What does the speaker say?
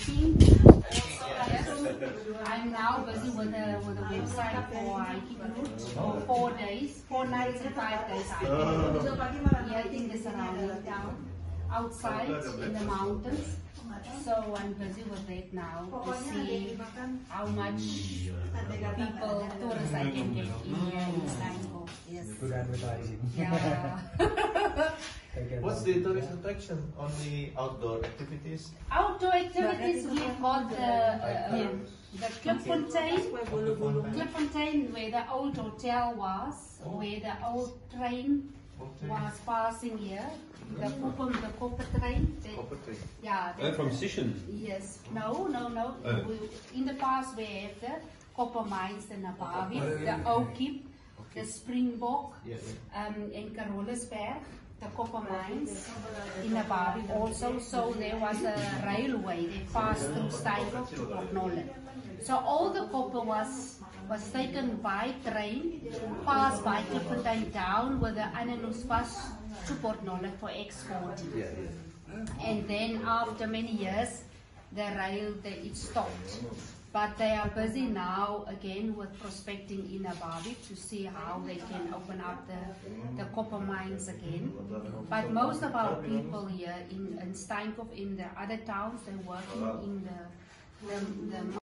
hiking. I'm now busy with a website for hiking route for 4 days, 4 nights and 5 days hiking. Here in the surrounding town, outside in the mountains. So I'm busy with that now to see how much people, tourists I can get in here in Steinkopf. Yes. Good advertising. Yeah. What's the tourist attraction on the outdoor activities? Outdoor activities, we've got the Klipfontein, where the old hotel was, where the old train was passing here. The copper train. Yeah. From Sishen? Yes. No. In the past we have the copper mines in Namibia, the Oakip, the Springbok, and Carolesberg, the copper mines in Namibia also. So there was a railway that passed through Steinkopf to Port Nolle. So all the copper was taken by train, passed by Klipfontein down with the Ananus bus to Port Nolle for export. And then after many years, the rail it stopped. But they are busy now again with prospecting in Namibia to see how they can open up the copper mines again. But most of our people here in Steinkopf, in the other towns, they're working in the